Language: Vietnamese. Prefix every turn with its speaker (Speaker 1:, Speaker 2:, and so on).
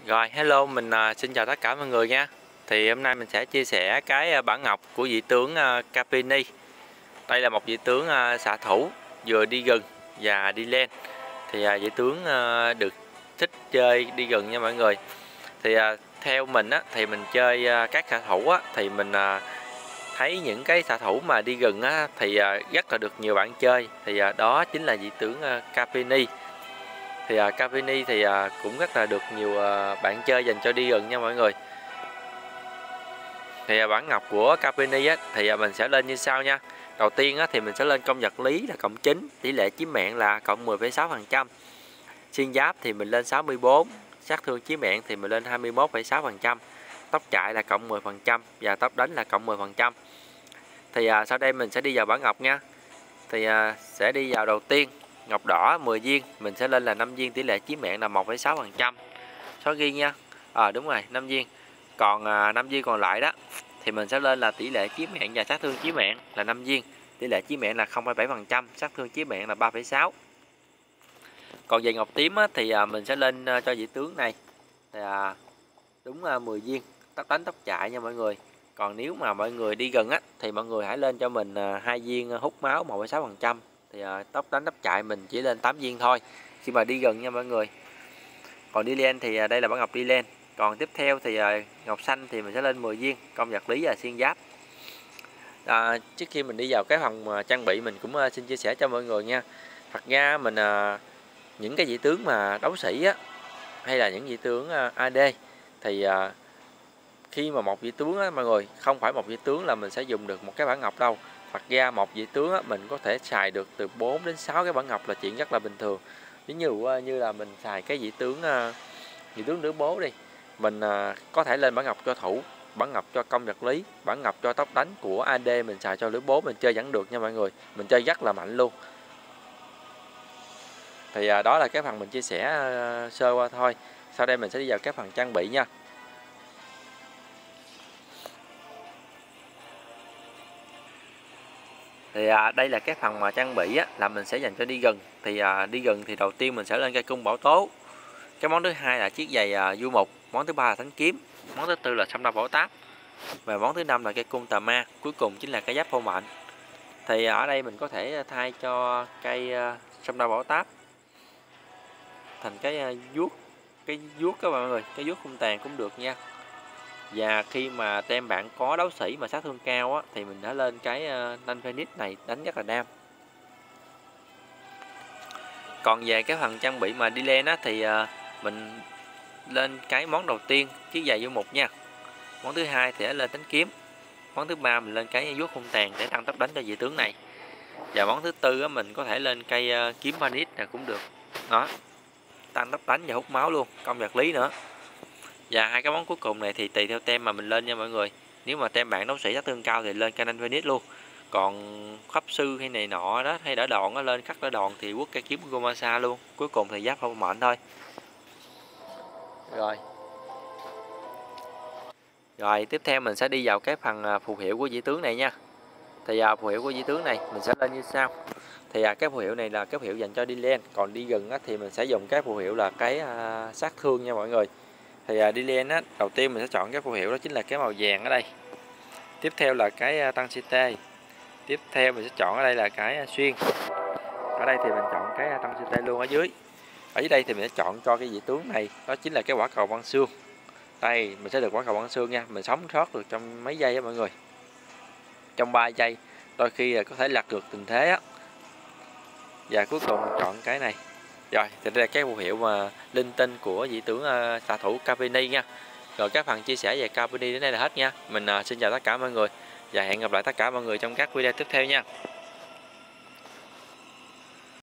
Speaker 1: Rồi, hello, mình xin chào tất cả mọi người nha. Thì hôm nay mình sẽ chia sẻ cái bản ngọc của vị tướng Caprini. Đây là một vị tướng xạ thủ vừa đi rừng và đi lên. Thì vị tướng được thích chơi đi rừng nha mọi người. Thì theo mình á, thì mình chơi các xạ thủ á, thì mình thấy những cái xạ thủ mà đi rừng á, thì rất là được nhiều bạn chơi. Thì đó chính là vị tướng Caprini. Thì Caprini thì cũng rất là được nhiều bạn chơi dành cho đi rừng nha mọi người. Thì bản ngọc của Caprini á, thì mình sẽ lên như sau nha. Đầu tiên á, thì mình sẽ lên công vật lý là cộng 9, tỷ lệ chí mạng là cộng 10,6%. Xuyên giáp thì mình lên 64, sát thương chí mạng thì mình lên 21,6%. Tốc chạy là cộng 10% và tốc đánh là cộng 10%. Thì sau đây mình sẽ đi vào bản ngọc nha. Thì sẽ đi vào đầu tiên, ngọc đỏ 10 viên, mình sẽ lên là 5 viên, tỷ lệ chí mạng là 1,6%. Số ghi nha. Đúng rồi, 5 viên. Còn 5 viên còn lại đó thì mình sẽ lên là tỷ lệ chí mạng và sát thương chí mạng là 5 viên, tỷ lệ chí mạng là 0,7%, sát thương chí mạng là 3,6. Còn về ngọc tím á, thì mình sẽ lên cho vị tướng này thì đúng 10 viên, tốc đánh tốc chạy nha mọi người. Còn nếu mà mọi người đi gần á thì mọi người hãy lên cho mình 2 viên hút máu 1,6%. Thì tốc đánh tốc chạy mình chỉ lên 8 viên thôi khi mà đi gần nha mọi người. Còn đi lên thì đây là bản ngọc đi lên. Còn tiếp theo thì ngọc xanh thì mình sẽ lên 10 viên, công vật lý và xuyên giáp. Trước khi mình đi vào cái phần trang bị, mình cũng xin chia sẻ cho mọi người nha. Thật ra mình những cái vị tướng mà đấu sĩ á, hay là những vị tướng AD thì khi mà một vị tướng á, mọi người, không phải một vị tướng là mình sẽ dùng được một cái bản ngọc đâu. Thật ra một vị tướng á, mình có thể xài được từ 4 đến 6 cái bản ngọc là chuyện rất là bình thường. Ví dụ như là mình xài cái vị tướng nữ bố đi, mình có thể lên bản ngọc cho thủ, bản ngọc cho công vật lý, bản ngọc cho tốc đánh của AD, mình xài cho lưỡi bố mình chơi vẫn được nha mọi người. Mình chơi rất là mạnh luôn. Thì đó là cái phần mình chia sẻ sơ qua thôi. Sau đây mình sẽ đi vào cái phần trang bị nha. Thì đây là cái phần mà trang bị á, là mình sẽ dành cho đi gần. Thì đi gần thì đầu tiên mình sẽ lên cây cung bảo tố. Cái món thứ hai là chiếc giày du mục, món thứ ba là thánh kiếm, món thứ tư là sâm đau bảo táp, và món thứ năm là cây cung tà ma, cuối cùng chính là cái giáp phong mệnh. Thì ở đây mình có thể thay cho cây sâm đau bảo táp thành cái vuốt các bạn ơi, cái vuốt không tàn cũng được nha. Và khi mà tem bạn có đấu sĩ mà sát thương cao á, thì mình đã lên cái nanh Phoenix này đánh rất là đam. Còn về cái phần trang bị mà đi lên á, thì mình lên cái món đầu tiên chiếc giày du mục nha. Món thứ hai thì lên thánh kiếm. Món thứ ba mình lên cái vuốt không tàn để tăng tốc đánh cho vị tướng này. Và món thứ tư á, mình có thể lên cây kiếm Phoenix là cũng được. Đó, tăng tốc đánh và hút máu luôn, công vật lý nữa. Và hai cái món cuối cùng này thì tùy theo tem mà mình lên nha mọi người. Nếu mà tem bạn đấu sĩ sát thương cao thì lên Canon Phoenix luôn. Còn pháp sư hay này nọ đó, hay đỡ đòn á, lên khắc đỡ đòn thì quất cây kiếm Gomasa luôn. Cuối cùng thì giáp phong mệnh thôi. Rồi tiếp theo mình sẽ đi vào cái phần phù hiệu của vị tướng này nha. Thì phù hiệu của vị tướng này mình sẽ lên như sau. Thì cái phù hiệu này là cái phù hiệu dành cho đi lên. Còn đi gần á, thì mình sẽ dùng cái phù hiệu là cái sát thương nha mọi người. Thì đi lên á, đầu tiên mình sẽ chọn cái phù hiệu đó chính là cái màu vàng ở đây. Tiếp theo là cái tăng CT. Tiếp theo mình sẽ chọn ở đây là cái xuyên. Ở đây thì mình chọn cái tăng CT luôn ở dưới. Ở dưới đây thì mình sẽ chọn cho cái vị tướng này, đó chính là cái quả cầu băng xương. Đây mình sẽ được quả cầu băng xương nha, mình sống sót được trong mấy giây á mọi người. Trong 3 giây, đôi khi có thể lật được tình thế á. Và cuối cùng mình chọn cái này. Rồi, thì đây là cái phù hiệu mà linh tinh của vị tướng xạ thủ Caprini nha. Rồi các phần chia sẻ về Caprini đến đây là hết nha. Mình xin chào tất cả mọi người và hẹn gặp lại tất cả mọi người trong các video tiếp theo nha.